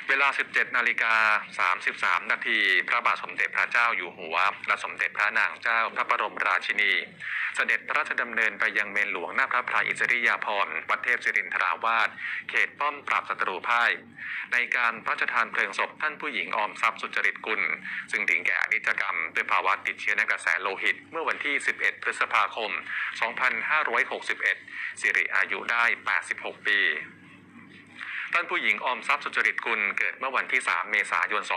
เวลา 17:33 นาทีพระบาทสมเด็จพระเจ้าอยู่หัวและสมเด็จพระนางเจ้าพระบรมราชินีเสด็จพระราชดำเนินไปยังเมนหลวงหน้าพระพลายอิสริยาภรณ์วัดเทพศิรินทราวาสเขตป้อมปราบศัตรูพ่ายในการพระราชทานเพลิงศพท่านผู้หญิงออมทรัพย์สุจริตกุลซึ่งถึงแก่อนิจกรรมด้วยภาวะติดเชื้อในกระแสโลหิตเมื่อวันที่ 11 พฤษภาคม 2561 สิริอายุได้ 86 ปีท่านผู้หญิงออมทรัพย์สุจริตกุลเกิดเมื่อวันที่ 3 เมษายน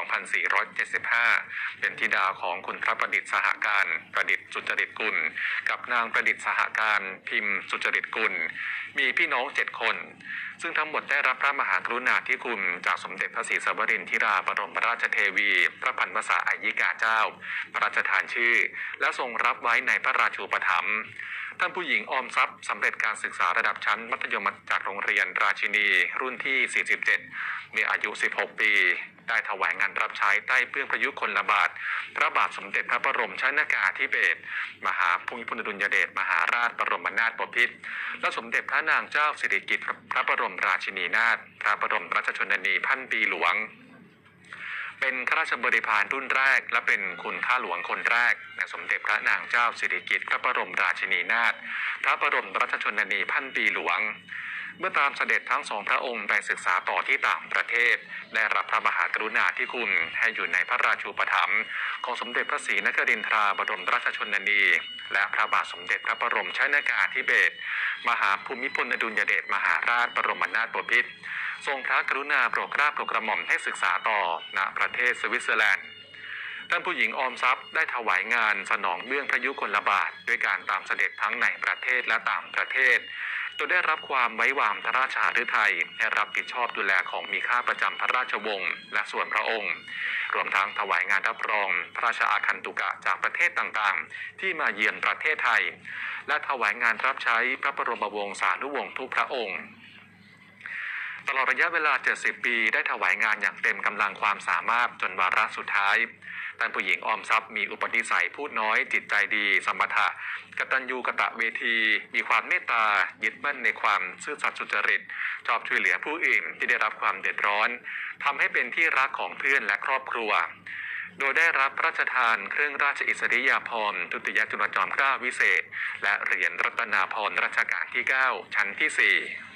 2475 เป็นธิดาของคุณพระประดิษฐ์สหการประดิษฐ์สุจริตกุลกับนางประดิษฐ์สหการพิมพ์สุจริตกุลมีพี่น้อง 7 คนซึ่งทั้งหมดได้รับพระมหากรุณาธิคุณจากสมเด็จพระศรีสวรินทร์ธิราบรมราชเทวีพระพันวษาอัยยิกาเจ้าพระราชทานชื่อและทรงรับไว้ในพระราชูปถัมภ์ท่านผู้หญิงออมทรัพย์สำเร็จการศึกษาระดับชั้นมัธยมจากโรงเรียนราชินีรุ่นที่ 47 มีอายุ 16 ปีได้ถวายงานรับใช้ใต้เบื้องพระยุคลบาทพระบาทสมเด็จพระบรมชนกาธิเบศรมหาภูมิพลอดุลยเดชมหาราชบรมนาถบพิตรและสมเด็จพระนางเจ้าสิริกิติ์พระบรมราชินีนาถพระบรมราชชนนีพันปีหลวงเป็นข้าราชบริพารรุ่นแรกและเป็นคุณข้าหลวงคนแรกในสมเด็จพระนางเจ้าสิริกิติ์พระบรมราชินีนาถพระบรมราชชนนีพันปีหลวงเมื่อตามเสด็จทั้งสองพระองค์ไปศึกษาต่อที่ต่างประเทศได้รับพระมหากรุณาธิคุณให้อยู่ในพระราชูปถัมภ์ของสมเด็จพระศรีนครินทราบรมราชชนนีและพระบาทสมเด็จพระบรมชนกาธิเบศรมหาภูมิพลอดุลยเดชมหาราชบรมนาถบพิตรทรงพระกรุณาโปรดเกล้าโปรดกระหม่อมให้ศึกษาต่อณประเทศสวิตเซอร์แลนด์ท่านผู้หญิงออมทรัพย์ได้ถวายงานสนองเบื้องพระยุคลบาทด้วยการตามเสด็จทั้งในประเทศและต่างประเทศจนได้รับความไว้วางพระราชฤทัยให้รับผิดชอบดูแลของมีค่าประจำพระราชวงศ์และส่วนพระองค์รวมทั้งถวายงานรับรองพระราชอาคันตุกะจากประเทศต่างๆที่มาเยือนประเทศไทยและถวายงานรับใช้พระบรมวงศานุวงศ์ทุกพระองค์ตลอดระยะเวลา 70 ปีได้ถวายงานอย่างเต็มกำลังความสามารถจนวาระสุดท้ายท่านผู้หญิงออมทรัพย์มีอุปนิสัยพูดน้อยจิตใจดีสมถะกตัญญูกตเวทีมีความเมตตายึดมั่นในความซื่อสัตย์สุจริตชอบช่วยเหลือผู้อื่นที่ได้รับความเดือดร้อนทำให้เป็นที่รักของเพื่อนและครอบครัวโดยได้รับพระราชทานเครื่องราชอิสริยาภรณ์ทุติยจุลจอมเกล้าวิเศษและเหรียญรัตนาภรณ์รัชกาลที่ 9 ชั้นที่ 4